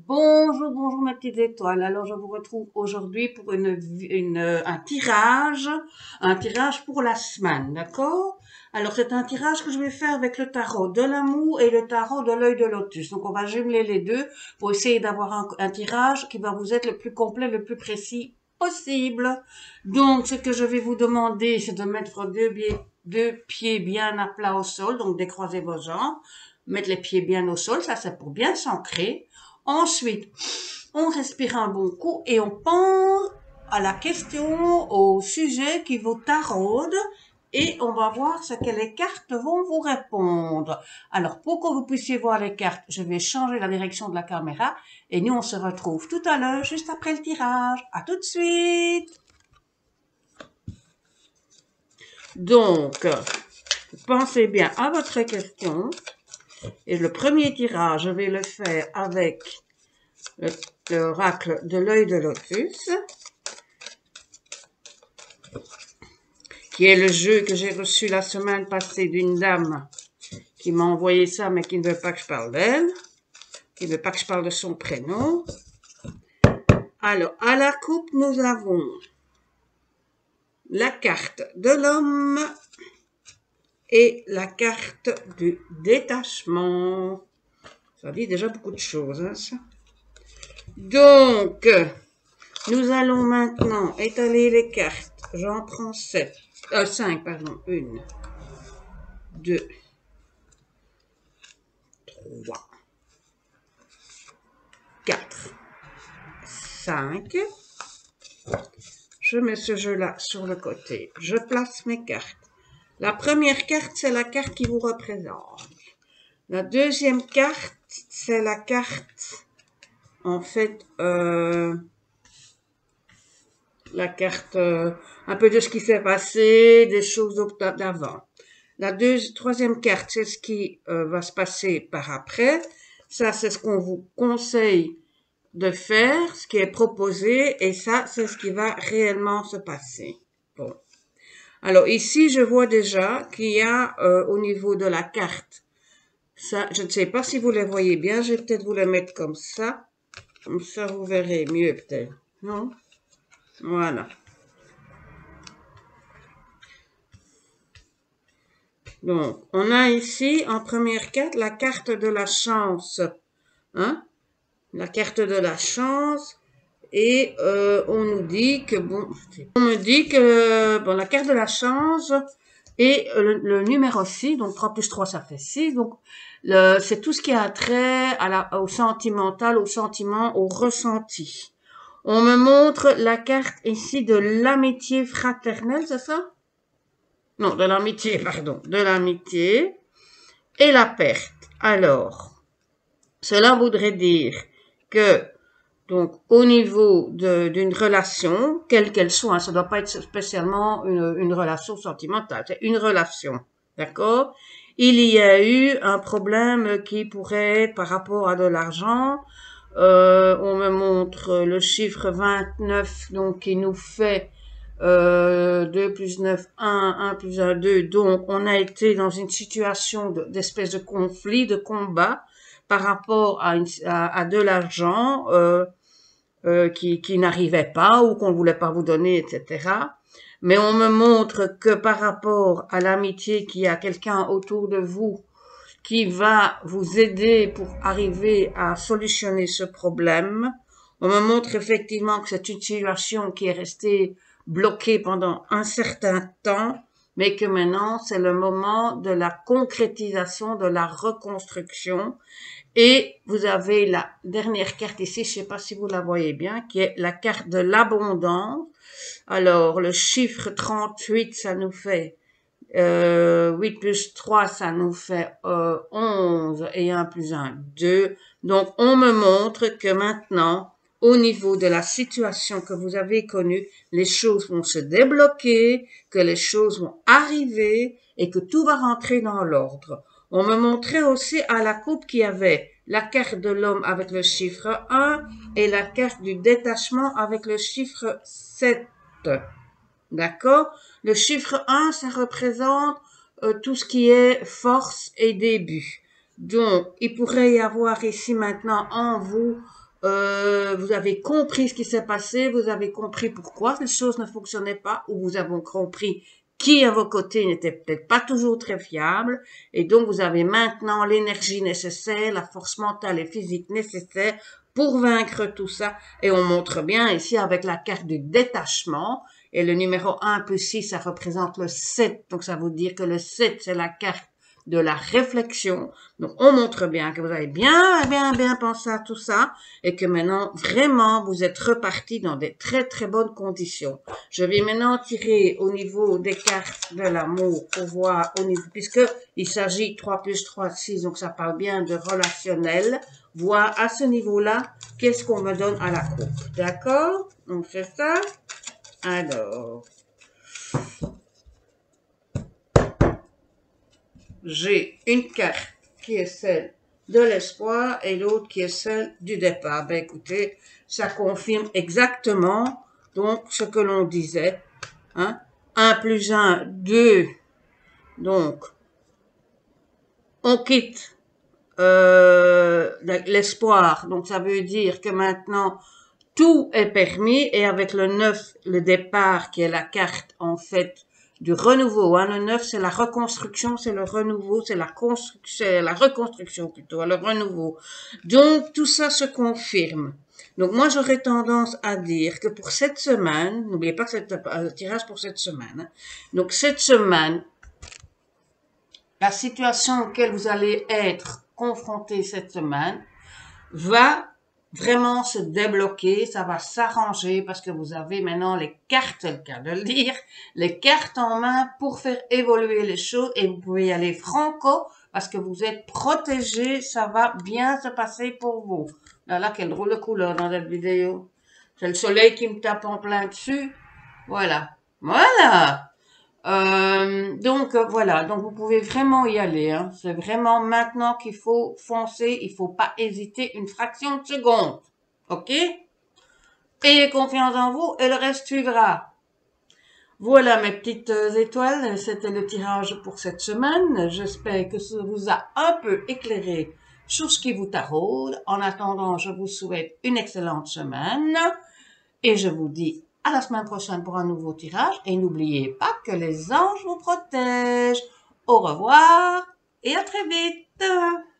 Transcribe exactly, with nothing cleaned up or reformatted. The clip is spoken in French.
Bonjour, bonjour mes petites étoiles. Alors je vous retrouve aujourd'hui pour une, une, un tirage, un tirage pour la semaine, d'accord? Alors c'est un tirage que je vais faire avec le tarot de l'amour et le tarot de l'œil de lotus. Donc on va jumeler les deux pour essayer d'avoir un, un tirage qui va vous être le plus complet, le plus précis possible. Donc ce que je vais vous demander, c'est de mettre deux pieds, deux pieds bien à plat au sol, donc décroiser vos jambes, mettre les pieds bien au sol, ça c'est pour bien s'ancrer. Ensuite, on respire un bon coup et on pense à la question, au sujet qui vous taraude et on va voir ce que les cartes vont vous répondre. Alors, pour que vous puissiez voir les cartes, je vais changer la direction de la caméra et nous, on se retrouve tout à l'heure, juste après le tirage. À tout de suite! Donc, pensez bien à votre question. Et le premier tirage, je vais le faire avec l'oracle de l'œil de lotus, qui est le jeu que j'ai reçu la semaine passée d'une dame qui m'a envoyé ça, mais qui ne veut pas que je parle d'elle, qui ne veut pas que je parle de son prénom. Alors, à la coupe, nous avons la carte de l'homme et la carte du détachement. Ça dit déjà beaucoup de choses, hein, ça. Donc, nous allons maintenant étaler les cartes. J'en prends sept, euh, cinq, pardon. Une, deux, trois, quatre, cinq. Je mets ce jeu-là sur le côté. Je place mes cartes. La première carte, c'est la carte qui vous représente. La deuxième carte, c'est la carte, en fait, euh, la carte, euh, un peu de ce qui s'est passé, des choses d'avant. La deuxième, troisième carte, c'est ce qui euh, va se passer par après. Ça, c'est ce qu'on vous conseille de faire, ce qui est proposé, et ça, c'est ce qui va réellement se passer. Bon. Alors ici, je vois déjà qu'il y a euh, au niveau de la carte, ça, je ne sais pas si vous les voyez bien, je vais peut-être vous les mettre comme ça. Comme ça, vous verrez mieux peut-être. Non? Voilà. Donc, on a ici, en première carte, la carte de la chance. Hein? La carte de la chance. Et euh, on nous dit que, bon, on me dit que, bon, la carte de la chance et le, le numéro six, donc trois plus trois, ça fait six. Donc, c'est tout ce qui a trait à la, au sentimental, au sentiment, au ressenti. On me montre la carte ici de l'amitié fraternelle, c'est ça? Non, de l'amitié, pardon, de l'amitié et la perte. Alors, cela voudrait dire que, donc, au niveau d'une relation, quelle qu'elle soit, hein, ça ne doit pas être spécialement une, une relation sentimentale, c'est une relation, d'accord? Il y a eu un problème qui pourrait être par rapport à de l'argent. Euh, on me montre le chiffre vingt-neuf, donc qui nous fait euh, deux plus neuf, un, un plus un, deux. Donc, on a été dans une situation d'espèce de, de conflit, de combat par rapport à, une, à, à de l'argent euh, euh, qui, qui n'arrivait pas ou qu'on ne voulait pas vous donner, et cetera. Mais on me montre que par rapport à l'amitié qu'il y a quelqu'un autour de vous qui va vous aider pour arriver à solutionner ce problème. On me montre effectivement que c'est une situation qui est restée bloquée pendant un certain temps, mais que maintenant c'est le moment de la concrétisation, de la reconstruction. Et vous avez la dernière carte ici, je ne sais pas si vous la voyez bien, qui est la carte de l'abondance. Alors, le chiffre trente-huit, ça nous fait euh, huit plus trois, ça nous fait euh, onze et un plus un, deux. Donc, on me montre que maintenant, au niveau de la situation que vous avez connue, les choses vont se débloquer, que les choses vont arriver et que tout va rentrer dans l'ordre. On me montrait aussi à la coupe qu'il y avait la carte de l'homme avec le chiffre un et la carte du détachement avec le chiffre sept. D'accord? Le chiffre un, ça représente euh, tout ce qui est force et début. Donc, il pourrait y avoir ici maintenant en vous euh, vous avez compris ce qui s'est passé, vous avez compris pourquoi les choses ne fonctionnaient pas, ou vous avez compris qui à vos côtés n'était peut-être pas toujours très fiable, et donc vous avez maintenant l'énergie nécessaire, la force mentale et physique nécessaire pour vaincre tout ça. Et on montre bien ici avec la carte du détachement, et le numéro un plus six, ça représente le sept, donc ça veut dire que le sept, c'est la carte de la réflexion. Donc, on montre bien que vous avez bien, bien, bien pensé à tout ça et que maintenant, vraiment, vous êtes reparti dans des très, très bonnes conditions. Je vais maintenant tirer au niveau des cartes de l'amour pour voir au niveau, puisque il s'agit trois plus trois, six, donc ça parle bien de relationnel, voir à ce niveau-là, qu'est-ce qu'on me donne à la coupe. D'accord? On fait ça. Alors, j'ai une carte qui est celle de l'espoir et l'autre qui est celle du départ. Ben écoutez, ça confirme exactement donc ce que l'on disait. Hein? un plus un, deux. Donc, on quitte euh, l'espoir. Donc, ça veut dire que maintenant, tout est permis. Et avec le neuf, le départ, qui est la carte, en fait, du renouveau. Hein. Le neuf, c'est la reconstruction, c'est le renouveau, c'est la construction, c'est la reconstruction plutôt, le renouveau. Donc, tout ça se confirme. Donc, moi, j'aurais tendance à dire que pour cette semaine, n'oubliez pas que c'est un tirage pour cette semaine. Hein. Donc, cette semaine, la situation auquel vous allez être confronté cette semaine va vraiment se débloquer, ça va s'arranger parce que vous avez maintenant les cartes, c'est le cas de le dire, les cartes en main pour faire évoluer les choses et vous pouvez y aller franco parce que vous êtes protégé, ça va bien se passer pour vous. Là, là, quelle drôle de couleur dans cette vidéo. C'est le soleil qui me tape en plein dessus. Voilà. Voilà. Euh, donc euh, voilà, donc vous pouvez vraiment y aller. Hein. C'est vraiment maintenant qu'il faut foncer, il faut pas hésiter une fraction de seconde. Ok? Ayez confiance en vous et le reste suivra. Voilà mes petites étoiles, c'était le tirage pour cette semaine. J'espère que ça vous a un peu éclairé sur ce qui vous taraude. En attendant, je vous souhaite une excellente semaine et je vous dis à la semaine prochaine pour un nouveau tirage. Et n'oubliez pas que les anges vous protègent. Au revoir et à très vite.